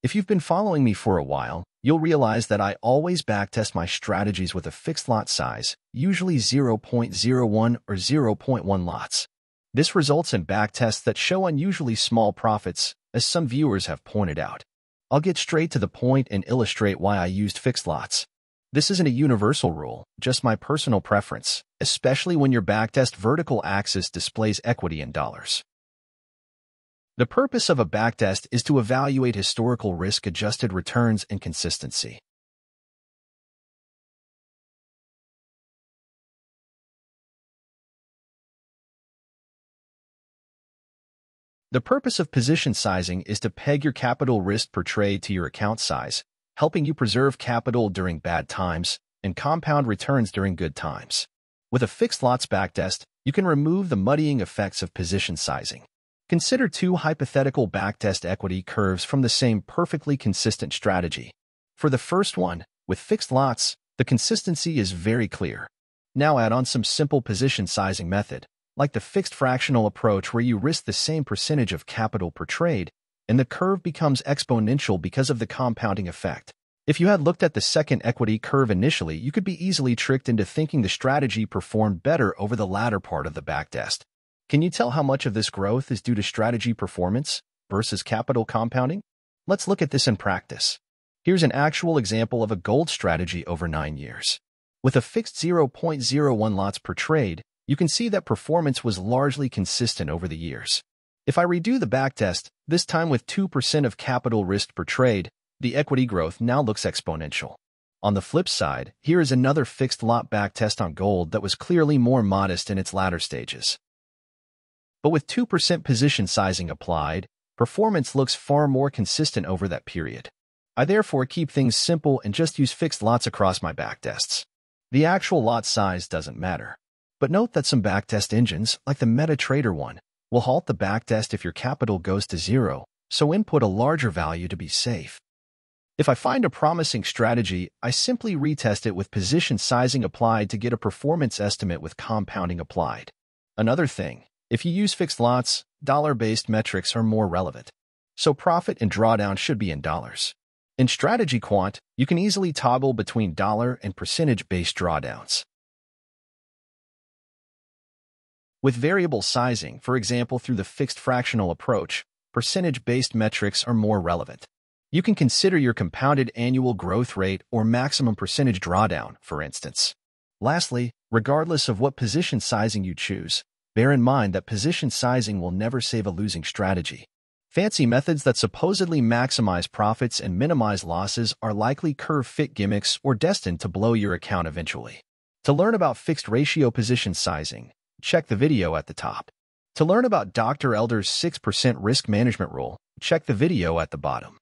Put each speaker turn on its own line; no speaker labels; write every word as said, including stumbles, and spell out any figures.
If you've been following me for a while, you'll realize that I always backtest my strategies with a fixed lot size, usually zero point zero one or zero point one lots. This results in backtests that show unusually small profits, as some viewers have pointed out. I'll get straight to the point and illustrate why I used fixed lots. This isn't a universal rule, just my personal preference, especially when your backtest vertical axis displays equity in dollars. The purpose of a backtest is to evaluate historical risk-adjusted returns and consistency. The purpose of position sizing is to peg your capital risk per trade to your account size, helping you preserve capital during bad times and compound returns during good times. With a fixed lots backtest, you can remove the muddying effects of position sizing. Consider two hypothetical backtest equity curves from the same perfectly consistent strategy. For the first one, with fixed lots, the consistency is very clear. Now add on some simple position sizing method, like the fixed fractional approach where you risk the same percentage of capital per trade, and the curve becomes exponential because of the compounding effect. If you had looked at the second equity curve initially, you could be easily tricked into thinking the strategy performed better over the latter part of the backtest. Can you tell how much of this growth is due to strategy performance versus capital compounding? Let's look at this in practice. Here's an actual example of a gold strategy over nine years. With a fixed zero point zero one lots per trade, you can see that performance was largely consistent over the years. If I redo the backtest, this time with two percent of capital risk per trade, the equity growth now looks exponential. On the flip side, here is another fixed lot backtest on gold that was clearly more modest in its latter stages. But with two percent position sizing applied, performance looks far more consistent over that period. I therefore keep things simple and just use fixed lots across my backtests. The actual lot size doesn't matter. But note that some backtest engines, like the MetaTrader one, will halt the backtest if your capital goes to zero, so input a larger value to be safe. If I find a promising strategy, I simply retest it with position sizing applied to get a performance estimate with compounding applied. Another thing, if you use fixed lots, dollar-based metrics are more relevant. So profit and drawdown should be in dollars. In strategyquant, you can easily toggle between dollar and percentage-based drawdowns. With variable sizing, for example through the fixed fractional approach, percentage-based metrics are more relevant. You can consider your compounded annual growth rate or maximum percentage drawdown, for instance. Lastly, regardless of what position sizing you choose, bear in mind that position sizing will never save a losing strategy. Fancy methods that supposedly maximize profits and minimize losses are likely curve-fit gimmicks or destined to blow your account eventually. To learn about fixed ratio position sizing, check the video at the top. To learn about Doctor Elder's six percent risk management rule, check the video at the bottom.